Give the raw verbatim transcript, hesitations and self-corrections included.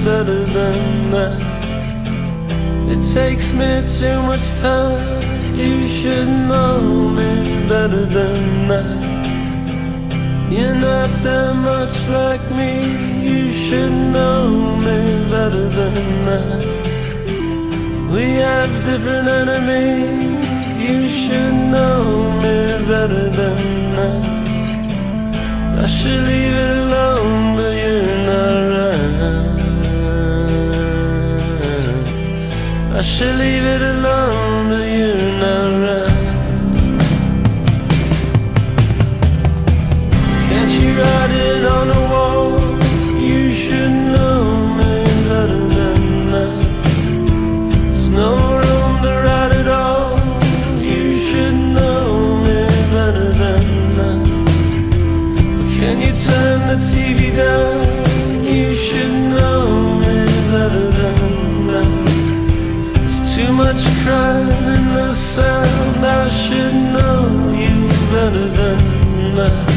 better than that. It takes me too much time. You should know me better than that. You're not that much like me. You should know me better than that. We have different enemies. You should know me better than that. I should leave it alone, but you're not right. I should leave it alone, but you're not right. Can't you write it on the wall? You should know me better than that. There's no room to write it all. You should know me better than that. Can you turn the T V down? You should know me better than that. There's too much crying in the sound. I should know you better than that.